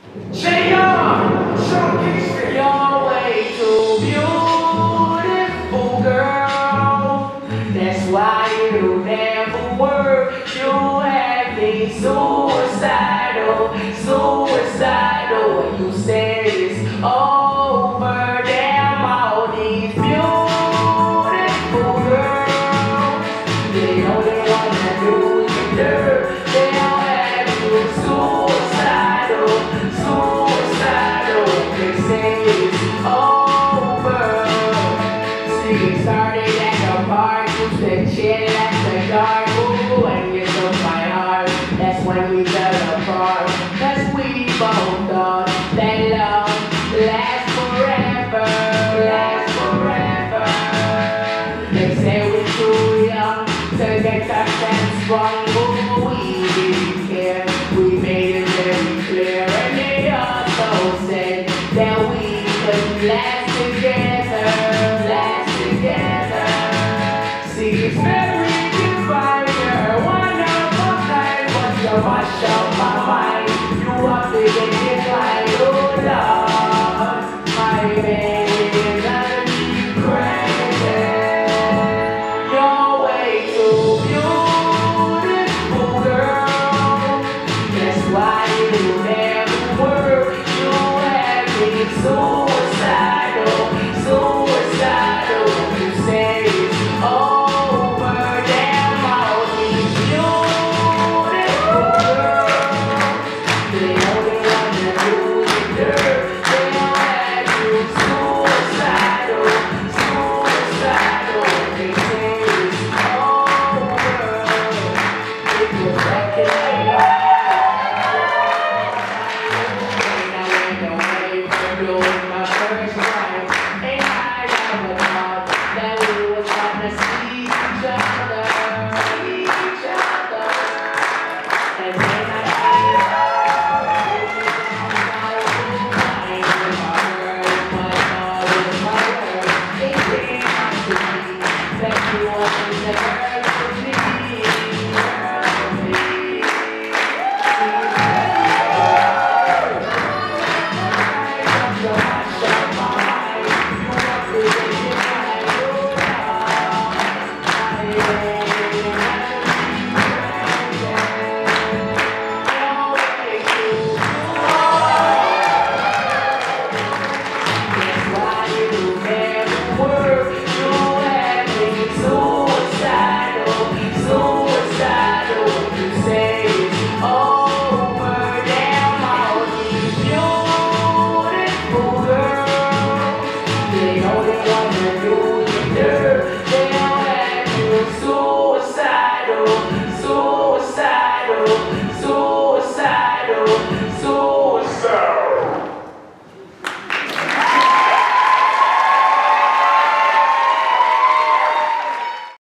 Jayon, Sean Kingston. You're way too beautiful, girl. That's why you never work. You have me suicidal, suicidal. When you say it's over, damn all these beautiful girls. They only wanna do you dirt. They all have you suicidal, suicidal. They say it's over. See, it started at the park, you said chill at the dark. Ooh, and you took my heart. That's when we fell apart. Cause we both